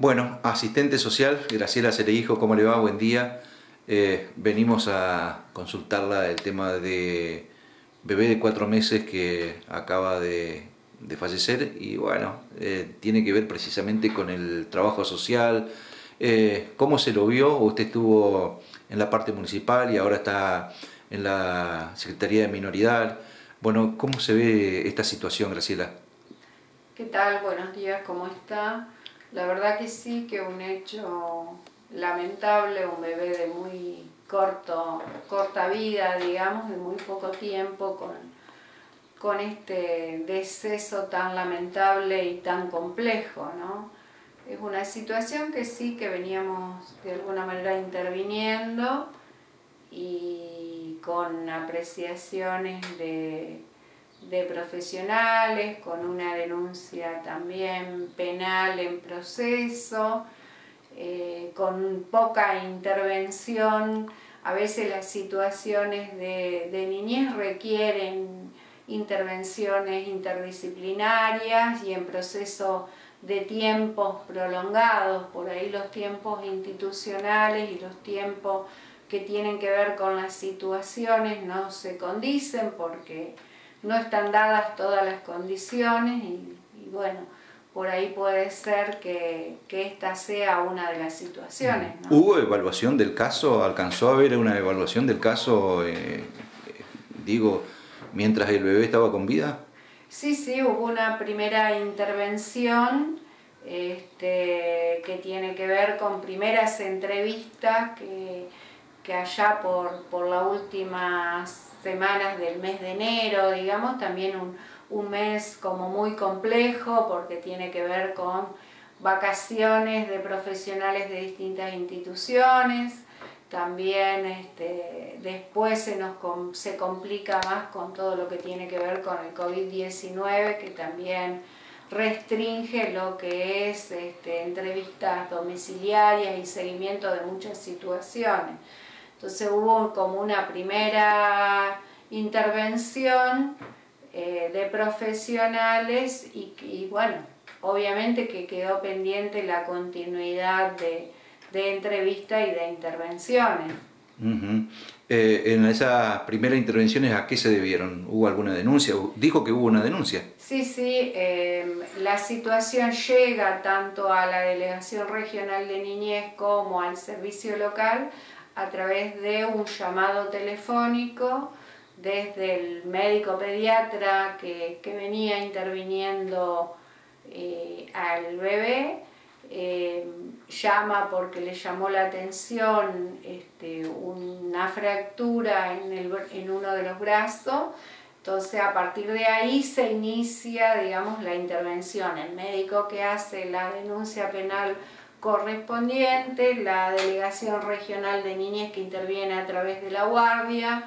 Bueno, asistente social, Graciela Cereijo, ¿cómo le va? Buen día. Venimos a consultarla el tema de bebé de 4 meses que acaba de fallecer y bueno, tiene que ver precisamente con el trabajo social. ¿Cómo se lo vio? Usted estuvo en la parte municipal y ahora está en la Secretaría de Minoridad. Bueno, ¿cómo se ve esta situación, Graciela? ¿Qué tal? Buenos días, ¿cómo está? La verdad que sí, que un hecho lamentable, un bebé de muy corta vida, digamos, de muy poco tiempo, con este deceso tan lamentable y tan complejo, ¿no? Es una situación que sí, que veníamos de alguna manera interviniendo y con apreciaciones de profesionales, con una denuncia también penal en proceso, con poca intervención. A veces las situaciones de niñez requieren intervenciones interdisciplinarias y en proceso de tiempos prolongados. Por ahí los tiempos institucionales y los tiempos que tienen que ver con las situaciones no se condicen porque no están dadas todas las condiciones y bueno, por ahí puede ser que esta sea una de las situaciones, ¿no? ¿Hubo evaluación del caso? ¿Alcanzó a haber una evaluación del caso, digo, mientras el bebé estaba con vida? Sí, hubo una primera intervención que tiene que ver con primeras entrevistas que allá por las últimas semanas del mes de enero, digamos, también un mes como muy complejo porque tiene que ver con vacaciones de profesionales de distintas instituciones. También después se complica más con todo lo que tiene que ver con el COVID-19, que también restringe lo que es entrevistas domiciliarias y seguimiento de muchas situaciones. Entonces hubo como una primera intervención de profesionales y bueno, obviamente que quedó pendiente la continuidad de entrevistas y de intervenciones. En esas primeras intervenciones, ¿a qué se debieron? ¿Hubo alguna denuncia? Dijo que hubo una denuncia. Sí, la situación llega tanto a la Delegación Regional de Niñez como al servicio local a través de un llamado telefónico desde el médico pediatra que venía interviniendo al bebé. Llama porque le llamó la atención una fractura en uno de los brazos. Entonces a partir de ahí se inicia, digamos, la intervención. El médico que hace la denuncia penal correspondiente, la Delegación Regional de Niñez que interviene a través de la guardia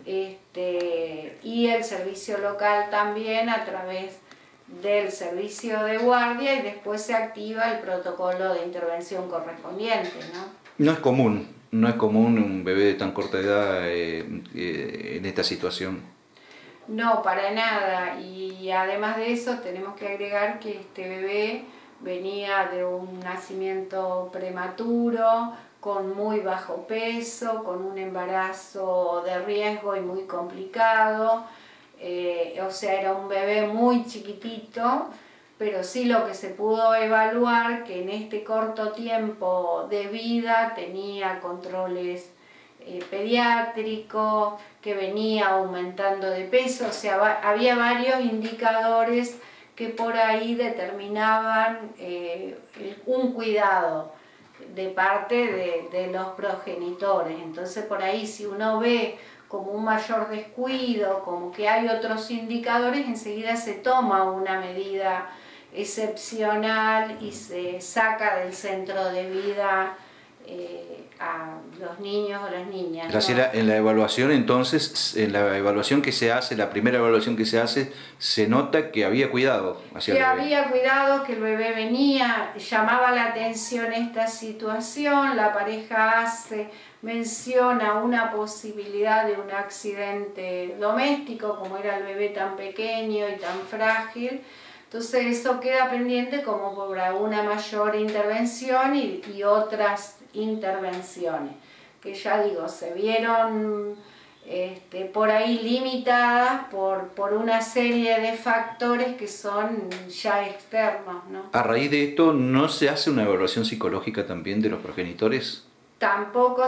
y el servicio local también a través del servicio de guardia y después se activa el protocolo de intervención correspondiente, ¿no? No es común un bebé de tan corta edad en esta situación. No, para nada. Y además de eso tenemos que agregar que este bebé venía de un nacimiento prematuro, con muy bajo peso, con un embarazo de riesgo y muy complicado. O sea, era un bebé muy chiquitito, pero sí lo que se pudo evaluar que en este corto tiempo de vida tenía controles pediátrico, que venía aumentando de peso, o sea, había varios indicadores que por ahí determinaban un cuidado de parte de los progenitores. Entonces por ahí si uno ve como un mayor descuido, como que hay otros indicadores, enseguida se toma una medida excepcional y se saca del centro de vida a los niños o las niñas, ¿no? Graciela, en la evaluación entonces, en la evaluación que se hace, la primera evaluación que se hace, se nota que había cuidado hacia el Que bebé. había cuidado, que el bebé venía, llamaba la atención esta situación, la pareja menciona una posibilidad de un accidente doméstico, como era el bebé tan pequeño y tan frágil, Entonces eso queda pendiente como por una mayor intervención y otras intervenciones, que ya digo, se vieron por ahí limitadas por una serie de factores que son ya externos, ¿no? A raíz de esto, ¿no se hace una evaluación psicológica también de los progenitores? Tampoco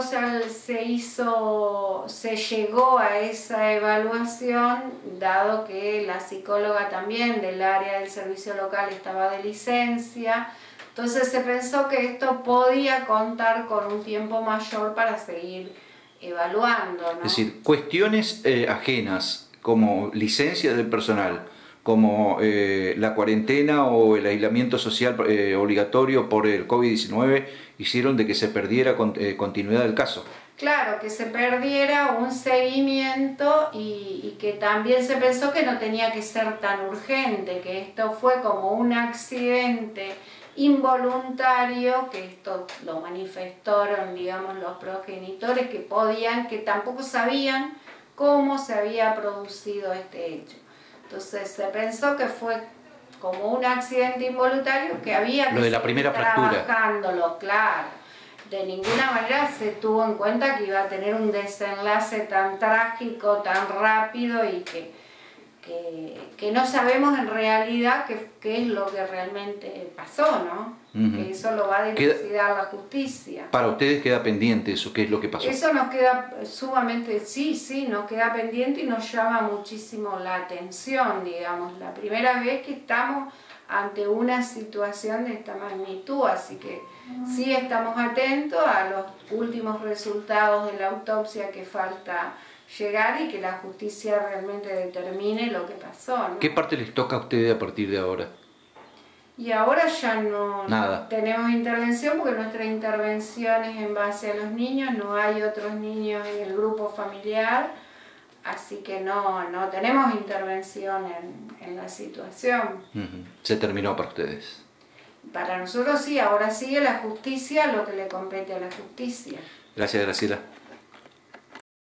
se llegó a esa evaluación, dado que la psicóloga también del área del servicio local estaba de licencia. Entonces se pensó que esto podía contar con un tiempo mayor para seguir evaluando, ¿no? Es decir, cuestiones ajenas, como licencia del personal, como la cuarentena o el aislamiento social obligatorio por el COVID-19, hicieron de que se perdiera continuidad del caso. Claro, que se perdiera un seguimiento y que también se pensó que no tenía que ser tan urgente, que esto fue como un accidente involuntario, que esto lo manifestaron, digamos, los progenitores que tampoco sabían cómo se había producido este hecho. Entonces se pensó que fue como un accidente involuntario que había que Lo de la primera fractura. trabajándolo, claro. De ninguna manera se tuvo en cuenta que iba a tener un desenlace tan trágico, tan rápido y que no sabemos en realidad qué es lo que realmente pasó, ¿no? Que eso lo va a dilucidar la justicia. Para ustedes queda pendiente eso, ¿qué es lo que pasó? Eso nos queda sumamente, sí, nos queda pendiente y nos llama muchísimo la atención, digamos, la primera vez que estamos ante una situación de esta magnitud, así que sí estamos atentos a los últimos resultados de la autopsia que falta llegar y que la justicia realmente determine lo que pasó, ¿no? ¿Qué parte les toca a ustedes a partir de ahora? Y ahora ya no Nada. tenemos intervención porque nuestra intervención es en base a los niños, no hay otros niños en el grupo familiar, así que no tenemos intervención en la situación. Se terminó para ustedes. Para nosotros sí, ahora sigue la justicia, lo que le compete a la justicia. Gracias, Graciela.